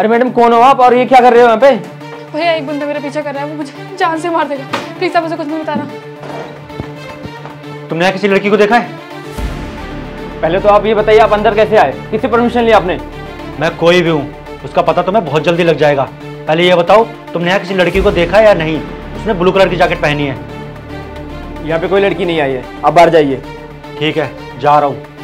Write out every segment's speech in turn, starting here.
अरे मैडम कौन हो आप और ये क्या कर रहे हो यहाँ पे? भैया एक बंदा मेरा पीछा कर रहा है, वो मुझे जान से मार देगा। प्लीज आप उसे कुछ नहीं बताना। तुमने यहाँ किसी लड़की को देखा है? पहले तो आप ये बताइए आप अंदर कैसे आए, किससे परमिशन लिया आपने? मैं कोई भी हूँ, उसका पता तुम्हें बहुत जल्दी लग जाएगा। पहले ये बताओ तुमने यहाँ किसी लड़की को देखा है या नहीं? उसने ब्लू कलर की जैकेट पहनी है। यहाँ पे कोई लड़की नहीं आई है, आप बाहर जाइए। ठीक है, जा रहा हूँ।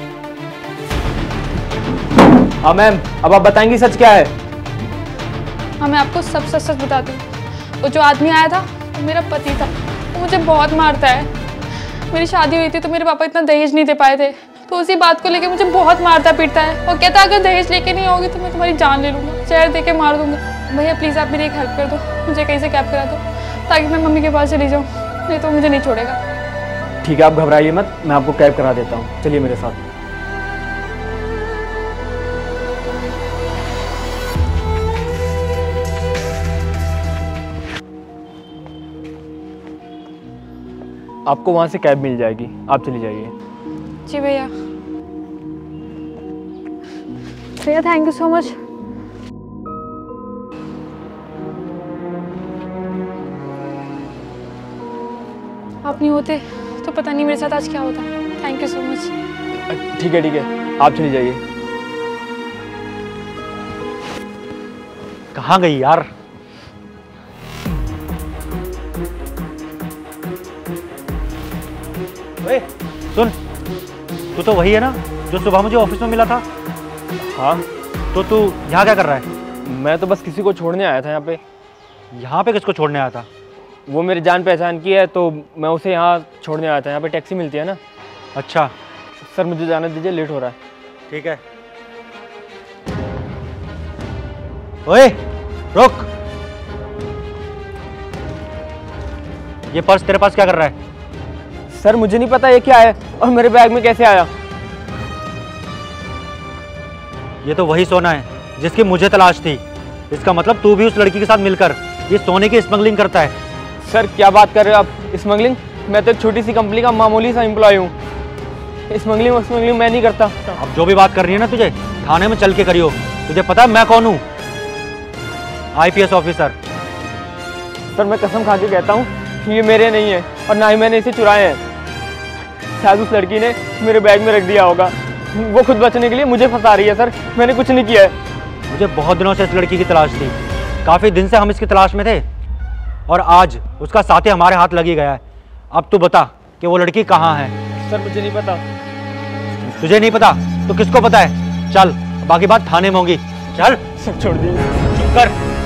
हाँ मैम, अब आप बताएंगी सच क्या है? हाँ मैं आपको सब सच सच बताती हूँ। वो जो आदमी आया था वो मेरा पति था। वो मुझे बहुत मारता है। मेरी शादी हुई थी तो मेरे पापा इतना दहेज नहीं दे पाए थे, तो उसी बात को लेके मुझे बहुत मारता पीटता है। वो कहता अगर दहेज लेके नहीं होगी तो मैं तुम्हारी जान ले लूँगा, जहर दे के मार दूंगा। भैया प्लीज़ आप मेरी एक हेल्प कर दो, मुझे कहीं से कैब करा दो ताकि मैं मम्मी के पास चली जाऊँ, नहीं तो मुझे नहीं छोड़ेगा। ठीक है, आप घबराइए मत, मैं आपको कैब करा देता हूँ, चलिए मेरे साथ। आपको वहां से कैब मिल जाएगी, आप चली जाइए। जी भैया। भैया थैंक यू सो मच। आप नहीं होते तो पता नहीं मेरे साथ आज क्या होता। Thank you so much. ठीक है, आप चली जाइए। कहाँ गई यार? सुन, तू तो वही है ना जो सुबह मुझे ऑफिस में मिला था? हाँ। तो तू यहाँ क्या कर रहा है? मैं तो बस किसी को छोड़ने आया था यहाँ पे। यहाँ पे किसको छोड़ने आया था? वो मेरी जान पहचान की है तो मैं उसे यहाँ छोड़ने आया था। यहाँ पे टैक्सी मिलती है ना। अच्छा सर मुझे जाने दीजिए, लेट हो रहा है। ठीक है। ओए रुक, ये पर्स तेरे पास क्या कर रहा है? सर मुझे नहीं पता ये क्या है और मेरे बैग में कैसे आया। ये तो वही सोना है जिसकी मुझे तलाश थी। इसका मतलब तू भी उस लड़की के साथ मिलकर ये सोने की स्मगलिंग करता है। सर क्या बात कर रहे हो आप? स्मगलिंग? मैं तो एक छोटी सी कंपनी का मामूली सा एम्प्लॉय हूँ। स्मगलिंग मैं नहीं करता। अब जो भी बात कर रही है ना तुझे थाने में चल के करियो। तुझे पता है मैं कौन हूँ? IPS officer. सर मैं कसम खा के कहता हूँ ये मेरे नहीं है और ना ही मैंने इसे चुराए हैं। शायद उस लड़की ने मेरे बैग में रख दिया होगा। वो खुद बचने के लिए मुझे फंसा रही है। सर मैंने कुछ नहीं किया है। मुझे बहुत दिनों से इस लड़की की तलाश थी। काफ़ी दिन से हम इसकी तलाश में थे और आज उसका साथी हमारे हाथ लगी गया है। अब तू बता कि वो लड़की कहाँ है? सर मुझे नहीं पता। तुझे नहीं पता तो किसको पता है? चल बाकी बात थाने में होगी। चल। सब छोड़ दीजिए। चुप कर।